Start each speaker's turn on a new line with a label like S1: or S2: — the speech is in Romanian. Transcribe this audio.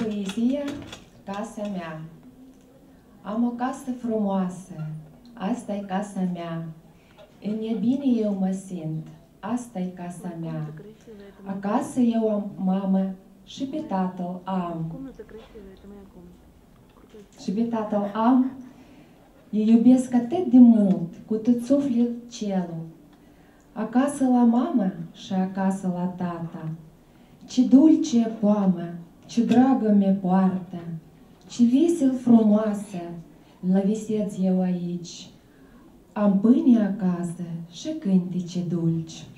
S1: Poezia Casa mea. Am o casă frumoasă, asta-i casa mea. În ea bine eu mă simt, asta-i casa mea. Acasă eu am mamă și pe tatăl am. Și pe tatăl am, îi iubesc atât de mult, cu tot suflet celul. Acasă la mamă și acasă la tata. Ce dulce e poamă, ce dragă mi-e poartă, ce vesel frumoasă la viseț eu aici. Am pâine acasă și cântece dulci.